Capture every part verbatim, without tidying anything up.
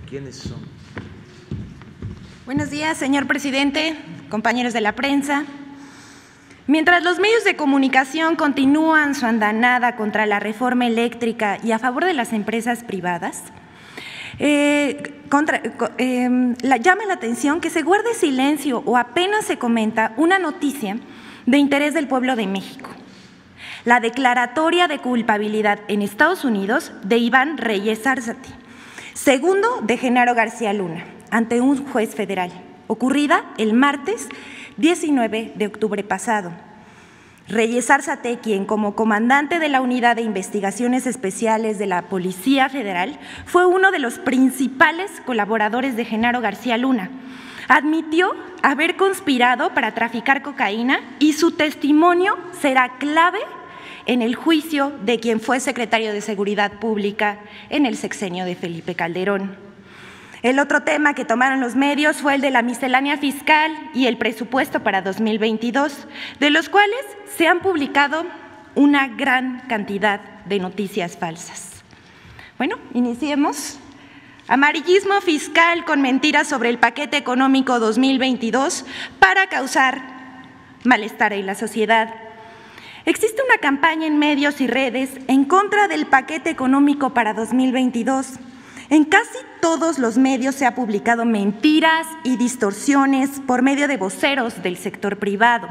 ¿Quiénes son? Buenos días, señor presidente, compañeros de la prensa. Mientras los medios de comunicación continúan su andanada contra la reforma eléctrica y a favor de las empresas privadas, eh, contra, eh, la, llama la atención que se guarde silencio o apenas se comenta una noticia de interés del pueblo de México: la declaratoria de culpabilidad en Estados Unidos de Iván Reyes Arzate, segundo de Genaro García Luna, ante un juez federal, ocurrida el martes diecinueve de octubre pasado. Reyes Arzate, quien como comandante de la Unidad de Investigaciones Especiales de la Policía Federal fue uno de los principales colaboradores de Genaro García Luna, admitió haber conspirado para traficar cocaína y su testimonio será clave en el juicio de quien fue secretario de Seguridad Pública en el sexenio de Felipe Calderón. El otro tema que tomaron los medios fue el de la miscelánea fiscal y el presupuesto para dos mil veintidós, de los cuales se han publicado una gran cantidad de noticias falsas. Bueno, iniciemos. Amarillismo fiscal con mentiras sobre el paquete económico dos mil veintidós para causar malestar en la sociedad. Existe una campaña en medios y redes en contra del paquete económico para dos mil veintidós. En casi todos los medios se ha publicado mentiras y distorsiones por medio de voceros del sector privado.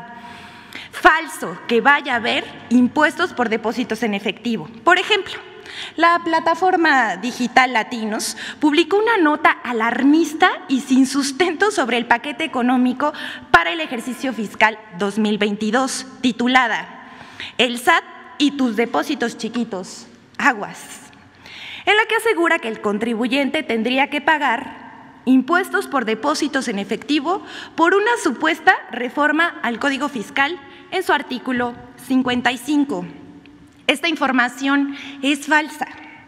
Falso que vaya a haber impuestos por depósitos en efectivo. Por ejemplo, la plataforma digital Latinos publicó una nota alarmista y sin sustento sobre el paquete económico para el ejercicio fiscal dos mil veintidós, titulada "El S A T y tus depósitos chiquitos, aguas", en la que asegura que el contribuyente tendría que pagar impuestos por depósitos en efectivo por una supuesta reforma al Código Fiscal en su artículo cincuenta y cinco. Esta información es falsa.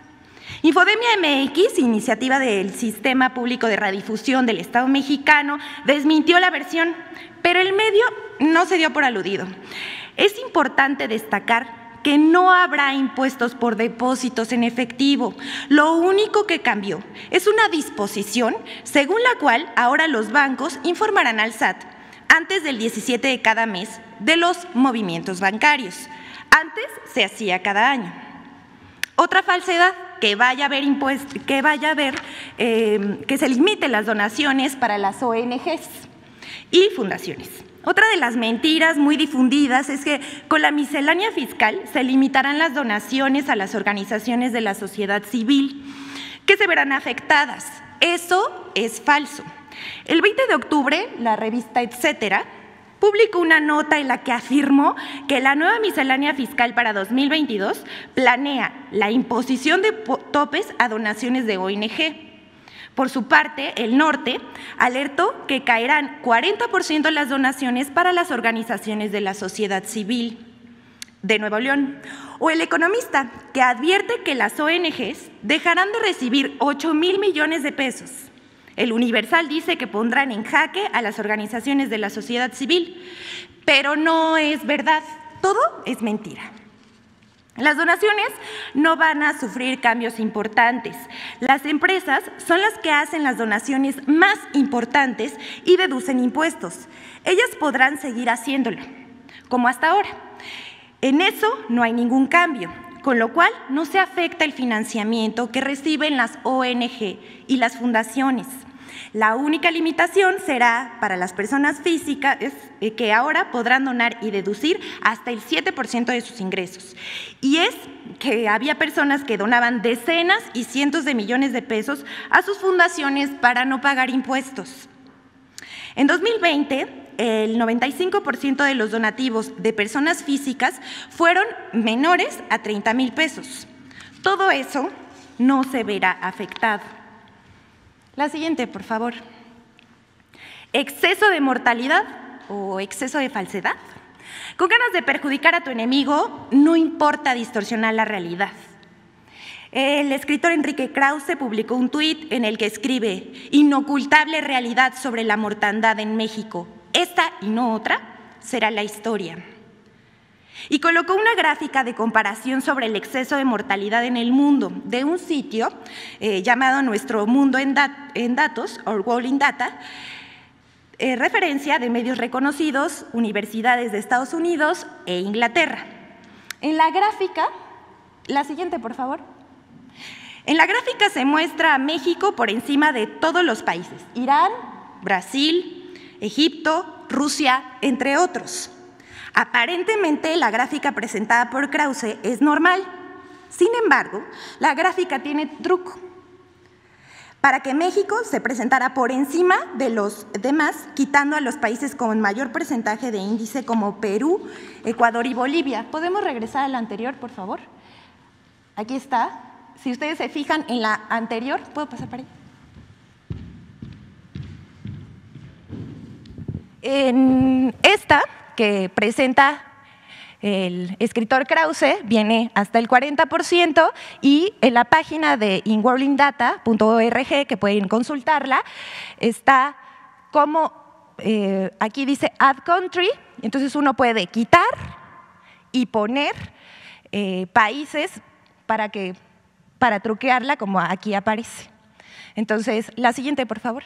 Infodemia M X, iniciativa del Sistema Público de Radiodifusión del Estado mexicano, desmintió la versión, pero el medio no se dio por aludido. Es importante destacar que no habrá impuestos por depósitos en efectivo. Lo único que cambió es una disposición según la cual ahora los bancos informarán al S A T antes del diecisiete de cada mes de los movimientos bancarios. Antes se hacía cada año. Otra falsedad: que vaya a haber impuestos, que vaya a haber, eh, que se limiten las donaciones para las O N Ges y fundaciones. Otra de las mentiras muy difundidas es que con la miscelánea fiscal se limitarán las donaciones a las organizaciones de la sociedad civil que se verán afectadas. Eso es falso. El veinte de octubre, la revista Etcétera publicó una nota en la que afirmó que la nueva miscelánea fiscal para dos mil veintidós planea la imposición de topes a donaciones de O N Ge. Por su parte, El Norte alertó que caerán cuarenta por ciento las donaciones para las organizaciones de la sociedad civil de Nuevo León. O El Economista, que advierte que las O N Ges dejarán de recibir ocho mil millones de pesos. El Universal dice que pondrán en jaque a las organizaciones de la sociedad civil, pero no es verdad, todo es mentira. Las donaciones no van a sufrir cambios importantes. Las empresas son las que hacen las donaciones más importantes y deducen impuestos. Ellas podrán seguir haciéndolo, como hasta ahora. En eso no hay ningún cambio, con lo cual no se afecta el financiamiento que reciben las O N Ge y las fundaciones. La única limitación será para las personas físicas, que ahora podrán donar y deducir hasta el siete por ciento de sus ingresos. Y es que había personas que donaban decenas y cientos de millones de pesos a sus fundaciones para no pagar impuestos. En dos mil veinte, el noventa y cinco por ciento de los donativos de personas físicas fueron menores a treinta mil pesos. Todo eso no se verá afectado. La siguiente, por favor. Exceso de mortalidad o exceso de falsedad. Con ganas de perjudicar a tu enemigo, no importa distorsionar la realidad. El escritor Enrique Krause publicó un tuit en el que escribe: inocultable realidad sobre la mortandad en México. Esta y no otra será la historia. y colocó una gráfica de comparación sobre el exceso de mortalidad en el mundo de un sitio eh, llamado Nuestro Mundo en, dat en Datos, Our World in Data, eh, referencia de medios reconocidos, universidades de Estados Unidos e Inglaterra. En la gráfica, la siguiente, por favor. En la gráfica se muestra a México por encima de todos los países, Irán, Brasil, Egipto, Rusia, entre otros. Aparentemente, la gráfica presentada por Krause es normal. Sin embargo, la gráfica tiene truco. Para que México se presentara por encima de los demás, quitando a los países con mayor porcentaje de índice como Perú, Ecuador y Bolivia. ¿Podemos regresar a la anterior, por favor? Aquí está. Si ustedes se fijan en la anterior, ¿puedo pasar para ahí? En esta, que presenta el escritor Krause, viene hasta el cuarenta por ciento, y en la página de in world in data punto org, que pueden consultarla, está como, eh, aquí dice Add Country, entonces uno puede quitar y poner eh, países para, que, para truquearla, como aquí aparece. Entonces, la siguiente, por favor.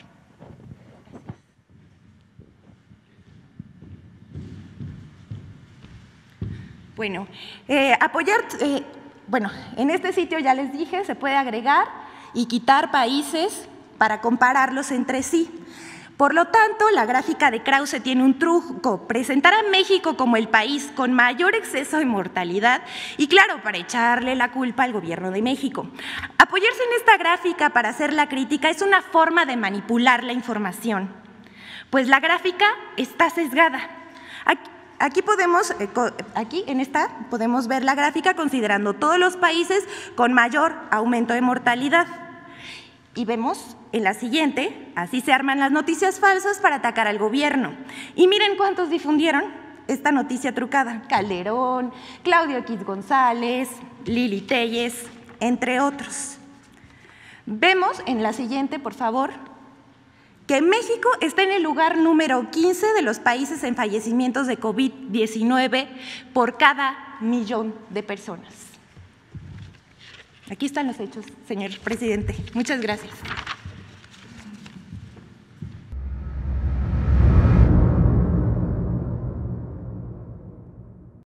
Bueno, eh, apoyar, eh, bueno, en este sitio ya les dije, se puede agregar y quitar países para compararlos entre sí. Por lo tanto, la gráfica de Krause tiene un truco: presentar a México como el país con mayor exceso de mortalidad y, claro, para echarle la culpa al gobierno de México. Apoyarse en esta gráfica para hacer la crítica es una forma de manipular la información, pues la gráfica está sesgada. Aquí, Aquí podemos, aquí en esta podemos ver la gráfica considerando todos los países con mayor aumento de mortalidad. Y vemos en la siguiente, así se arman las noticias falsas para atacar al gobierno. Y miren cuántos difundieron esta noticia trucada: Calderón, Claudio X González, Lili Telles, entre otros. Vemos en la siguiente, por favor, que México está en el lugar número quince de los países en fallecimientos de COVID diecinueve por cada millón de personas. Aquí están los hechos, señor presidente. Muchas gracias.